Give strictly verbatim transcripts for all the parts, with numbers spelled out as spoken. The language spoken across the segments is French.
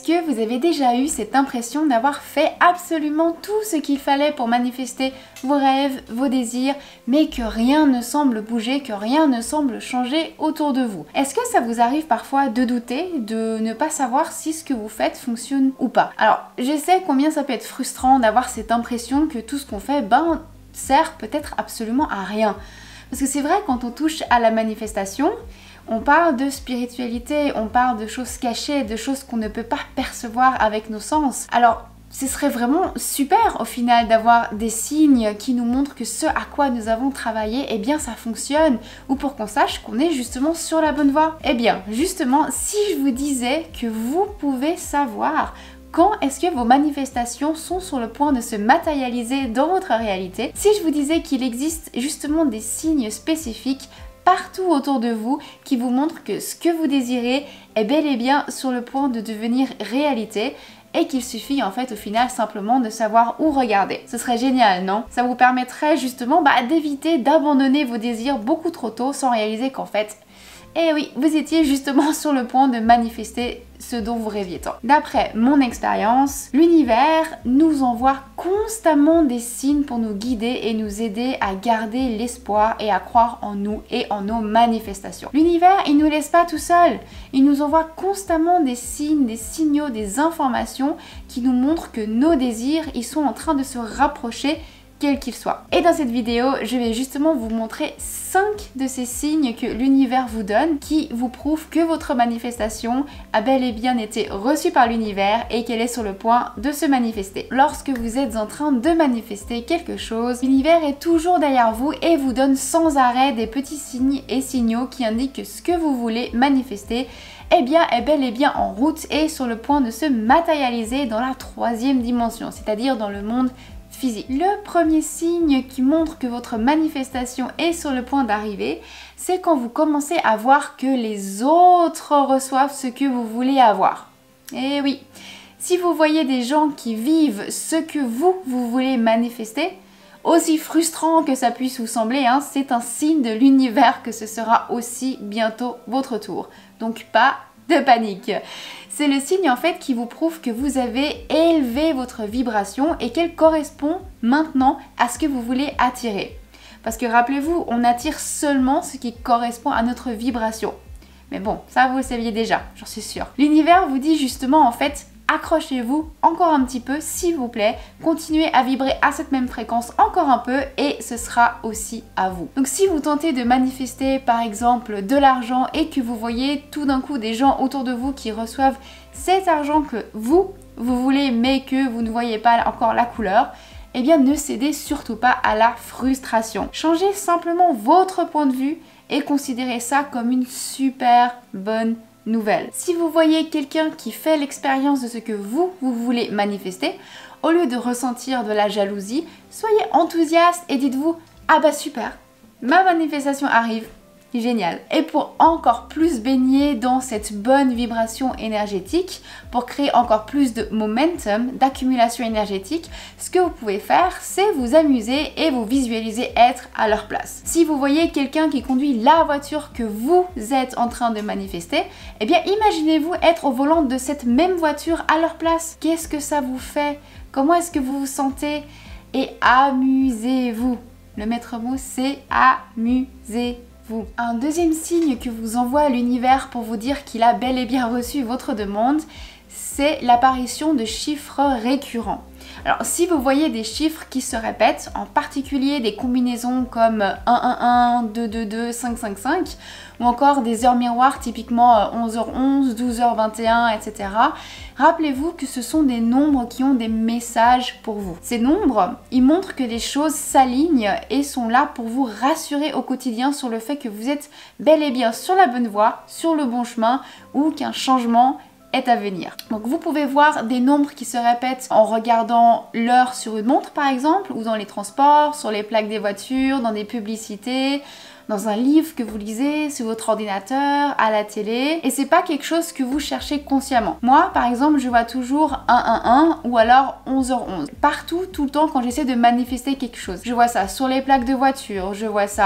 que vous avez déjà eu cette impression d'avoir fait absolument tout ce qu'il fallait pour manifester vos rêves, vos désirs, mais que rien ne semble bouger, que rien ne semble changer autour de vous? Est-ce que ça vous arrive parfois de douter, de ne pas savoir si ce que vous faites fonctionne ou pas? Alors, je sais combien ça peut être frustrant d'avoir cette impression que tout ce qu'on fait, ben, sert peut-être absolument à rien. Parce que c'est vrai, quand on touche à la manifestation, on parle de spiritualité, on parle de choses cachées, de choses qu'on ne peut pas percevoir avec nos sens. Alors, ce serait vraiment super au final d'avoir des signes qui nous montrent que ce à quoi nous avons travaillé, eh bien ça fonctionne, ou pour qu'on sache qu'on est justement sur la bonne voie. Eh bien, justement, si je vous disais que vous pouvez savoir quand est-ce que vos manifestations sont sur le point de se matérialiser dans votre réalité, si je vous disais qu'il existe justement des signes spécifiques partout autour de vous qui vous montrent que ce que vous désirez est bel et bien sur le point de devenir réalité et qu'il suffit en fait au final simplement de savoir où regarder. Ce serait génial, non? Ça vous permettrait justement bah, d'éviter d'abandonner vos désirs beaucoup trop tôt sans réaliser qu'en fait, eh oui, vous étiez justement sur le point de manifester ce dont vous rêviez tant. D'après mon expérience, l'univers nous envoie constamment des signes pour nous guider et nous aider à garder l'espoir et à croire en nous et en nos manifestations. L'univers, il nous laisse pas tout seul. Il nous envoie constamment des signes, des signaux, des informations qui nous montrent que nos désirs, ils sont en train de se rapprocher, quel qu'il soit. Et dans cette vidéo, je vais justement vous montrer cinq de ces signes que l'univers vous donne qui vous prouvent que votre manifestation a bel et bien été reçue par l'univers et qu'elle est sur le point de se manifester. Lorsque vous êtes en train de manifester quelque chose, l'univers est toujours derrière vous et vous donne sans arrêt des petits signes et signaux qui indiquent que ce que vous voulez manifester eh bien, est bel et bien en route et sur le point de se matérialiser dans la troisième dimension, c'est-à-dire dans le monde physique. Le premier signe qui montre que votre manifestation est sur le point d'arriver, c'est quand vous commencez à voir que les autres reçoivent ce que vous voulez avoir. Et oui, si vous voyez des gens qui vivent ce que vous, vous voulez manifester, aussi frustrant que ça puisse vous sembler, hein, c'est un signe de l'univers que ce sera aussi bientôt votre tour. Donc pas de panique. C'est le signe en fait qui vous prouve que vous avez élevé votre vibration et qu'elle correspond maintenant à ce que vous voulez attirer. Parce que rappelez-vous, on attire seulement ce qui correspond à notre vibration. Mais bon, ça vous le saviez déjà, j'en suis sûre. L'univers vous dit justement en fait, accrochez-vous encore un petit peu s'il vous plaît, continuez à vibrer à cette même fréquence encore un peu et ce sera aussi à vous. Donc si vous tentez de manifester par exemple de l'argent et que vous voyez tout d'un coup des gens autour de vous qui reçoivent cet argent que vous, vous voulez mais que vous ne voyez pas encore la couleur, eh bien ne cédez surtout pas à la frustration. Changez simplement votre point de vue et considérez ça comme une super bonne nouvelle. Si vous voyez quelqu'un qui fait l'expérience de ce que vous, vous voulez manifester, au lieu de ressentir de la jalousie, soyez enthousiaste et dites-vous « Ah bah super, ma manifestation arrive, génial !» Et pour encore plus baigner dans cette bonne vibration énergétique, pour créer encore plus de momentum, d'accumulation énergétique, ce que vous pouvez faire, c'est vous amuser et vous visualiser être à leur place. Si vous voyez quelqu'un qui conduit la voiture que vous êtes en train de manifester, eh bien imaginez-vous être au volant de cette même voiture à leur place. Qu'est-ce que ça vous fait? Comment est-ce que vous vous sentez? Et amusez-vous. Le maître mot, c'est amusez-vous. Vous. Un deuxième signe que vous envoie l'univers pour vous dire qu'il a bel et bien reçu votre demande, c'est l'apparition de chiffres récurrents. Alors si vous voyez des chiffres qui se répètent, en particulier des combinaisons comme un un un, deux deux deux, cinq cinq cinq, ou encore des heures miroirs typiquement onze heures onze, douze heures vingt et un, et cetera, rappelez-vous que ce sont des nombres qui ont des messages pour vous. Ces nombres, ils montrent que les choses s'alignent et sont là pour vous rassurer au quotidien sur le fait que vous êtes bel et bien sur la bonne voie, sur le bon chemin, ou qu'un changement est à venir. Donc vous pouvez voir des nombres qui se répètent en regardant l'heure sur une montre par exemple, ou dans les transports, sur les plaques des voitures, dans des publicités, dans un livre que vous lisez, sur votre ordinateur, à la télé, et c'est pas quelque chose que vous cherchez consciemment. Moi par exemple, je vois toujours un un un ou alors onze heures onze. Partout, tout le temps quand j'essaie de manifester quelque chose. Je vois ça sur les plaques de voiture, je vois ça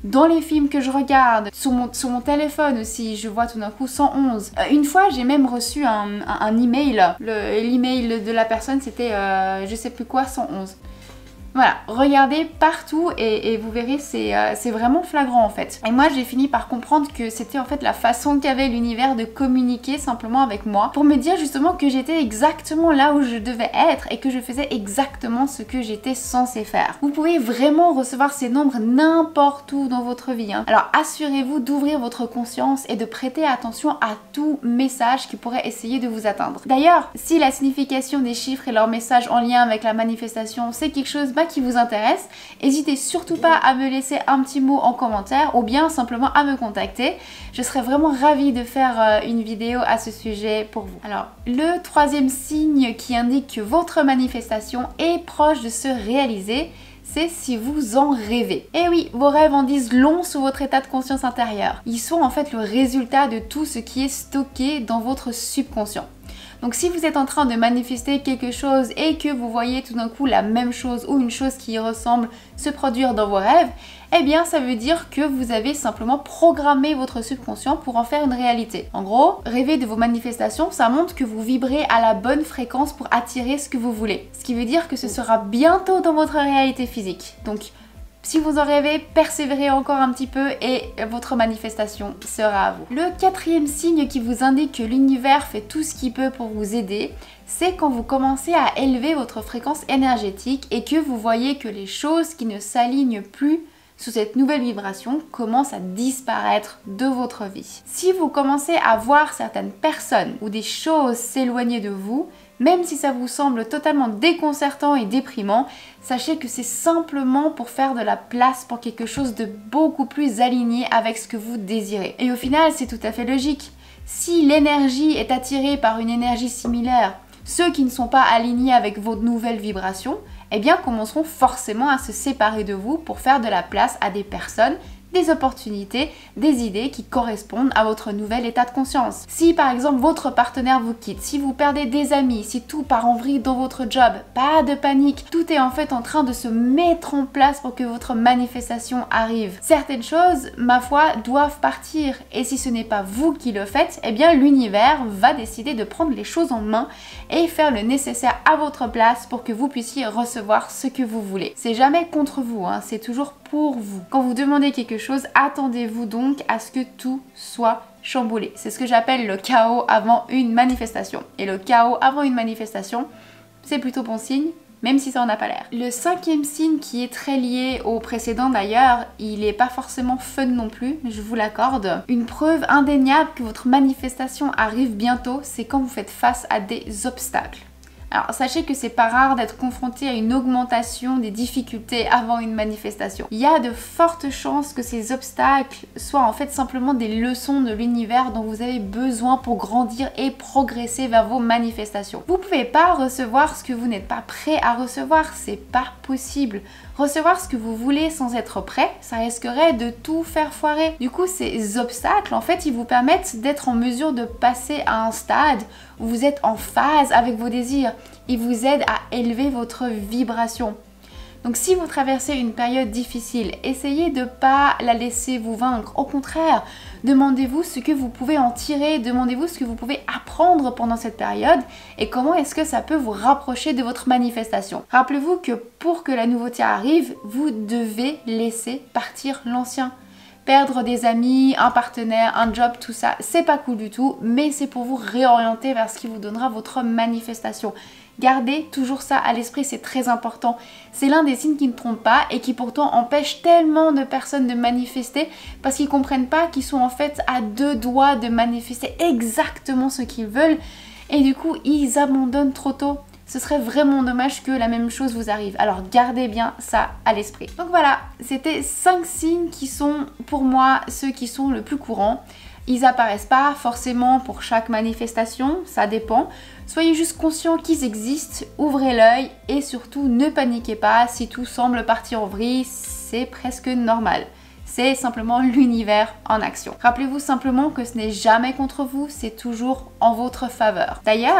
dans les films que je regarde, sur mon, sur mon téléphone aussi, je vois tout d'un coup cent onze. Euh, une fois, j'ai même reçu un, un, un email. L'email de la personne, c'était euh, je sais plus quoi, cent onze. Voilà, regardez partout et, et vous verrez, c'est euh, c'est vraiment flagrant en fait. Et moi j'ai fini par comprendre que c'était en fait la façon qu'avait l'univers de communiquer simplement avec moi pour me dire justement que j'étais exactement là où je devais être et que je faisais exactement ce que j'étais censée faire. Vous pouvez vraiment recevoir ces nombres n'importe où dans votre vie, hein. Alors assurez-vous d'ouvrir votre conscience et de prêter attention à tout message qui pourrait essayer de vous atteindre. D'ailleurs, si la signification des chiffres et leurs messages en lien avec la manifestation c'est quelque chose bah, qui vous intéresse, n'hésitez surtout pas à me laisser un petit mot en commentaire ou bien simplement à me contacter. Je serais vraiment ravie de faire euh, une vidéo à ce sujet pour vous. Alors, le troisième signe qui indique que votre manifestation est proche de se réaliser, c'est si vous en rêvez. Et oui, vos rêves en disent long sur votre état de conscience intérieur. Ils sont en fait le résultat de tout ce qui est stocké dans votre subconscient. Donc si vous êtes en train de manifester quelque chose et que vous voyez tout d'un coup la même chose ou une chose qui y ressemble se produire dans vos rêves, eh bien ça veut dire que vous avez simplement programmé votre subconscient pour en faire une réalité. En gros, rêver de vos manifestations, ça montre que vous vibrez à la bonne fréquence pour attirer ce que vous voulez. Ce qui veut dire que ce sera bientôt dans votre réalité physique. Donc si vous en rêvez, persévérez encore un petit peu et votre manifestation sera à vous. Le quatrième signe qui vous indique que l'univers fait tout ce qu'il peut pour vous aider, c'est quand vous commencez à élever votre fréquence énergétique et que vous voyez que les choses qui ne s'alignent plus sous cette nouvelle vibration commencent à disparaître de votre vie. Si vous commencez à voir certaines personnes ou des choses s'éloigner de vous, même si ça vous semble totalement déconcertant et déprimant, sachez que c'est simplement pour faire de la place pour quelque chose de beaucoup plus aligné avec ce que vous désirez. Et au final, c'est tout à fait logique. Si l'énergie est attirée par une énergie similaire, ceux qui ne sont pas alignés avec vos nouvelles vibrations, eh bien commenceront forcément à se séparer de vous pour faire de la place à des personnes, des opportunités, des idées qui correspondent à votre nouvel état de conscience. Si par exemple votre partenaire vous quitte, si vous perdez des amis, si tout part en vrille dans votre job, pas de panique, tout est en fait en train de se mettre en place pour que votre manifestation arrive. Certaines choses, ma foi, doivent partir et si ce n'est pas vous qui le faites, eh bien l'univers va décider de prendre les choses en main et faire le nécessaire à votre place pour que vous puissiez recevoir ce que vous voulez. C'est jamais contre vous, hein, c'est toujours pour vous. Quand vous demandez quelque chose, attendez-vous donc à ce que tout soit chamboulé. C'est ce que j'appelle le chaos avant une manifestation. Et le chaos avant une manifestation, c'est plutôt bon signe, même si ça en a pas l'air. Le cinquième signe qui est très lié au précédent d'ailleurs, il n'est pas forcément fun non plus, je vous l'accorde. Une preuve indéniable que votre manifestation arrive bientôt, c'est quand vous faites face à des obstacles. Alors sachez que c'est pas rare d'être confronté à une augmentation des difficultés avant une manifestation. Il y a de fortes chances que ces obstacles soient en fait simplement des leçons de l'univers dont vous avez besoin pour grandir et progresser vers vos manifestations. Vous pouvez pas recevoir ce que vous n'êtes pas prêt à recevoir, c'est pas possible. Recevoir ce que vous voulez sans être prêt, ça risquerait de tout faire foirer. Du coup, ces obstacles, en fait, ils vous permettent d'être en mesure de passer à un stade où vous êtes en phase avec vos désirs. Ils vous aident à élever votre vibration. Donc si vous traversez une période difficile, essayez de ne pas la laisser vous vaincre. Au contraire, demandez-vous ce que vous pouvez en tirer, demandez-vous ce que vous pouvez apprendre pendant cette période et comment est-ce que ça peut vous rapprocher de votre manifestation. Rappelez-vous que pour que la nouveauté arrive, vous devez laisser partir l'ancien. Perdre des amis, un partenaire, un job, tout ça, c'est pas cool du tout, mais c'est pour vous réorienter vers ce qui vous donnera votre manifestation. Gardez toujours ça à l'esprit, c'est très important. C'est l'un des signes qui ne trompent pas et qui pourtant empêchent tellement de personnes de manifester parce qu'ils ne comprennent pas qu'ils sont en fait à deux doigts de manifester exactement ce qu'ils veulent et du coup ils abandonnent trop tôt. Ce serait vraiment dommage que la même chose vous arrive. Alors gardez bien ça à l'esprit. Donc voilà, c'était cinq signes qui sont pour moi ceux qui sont le plus courants. Ils apparaissent pas forcément pour chaque manifestation, ça dépend. Soyez juste conscients qu'ils existent, ouvrez l'œil et surtout ne paniquez pas si tout semble partir en vrille, c'est presque normal. C'est simplement l'univers en action. Rappelez-vous simplement que ce n'est jamais contre vous, c'est toujours en votre faveur. D'ailleurs,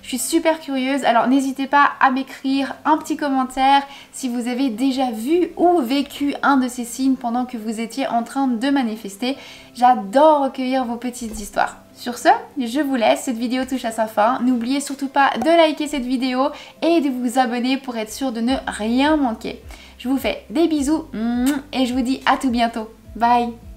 Je suis super curieuse, alors n'hésitez pas à m'écrire un petit commentaire si vous avez déjà vu ou vécu un de ces signes pendant que vous étiez en train de manifester. J'adore recueillir vos petites histoires. Sur ce, je vous laisse, cette vidéo touche à sa fin. N'oubliez surtout pas de liker cette vidéo et de vous abonner pour être sûr de ne rien manquer. Je vous fais des bisous et je vous dis à tout bientôt. Bye!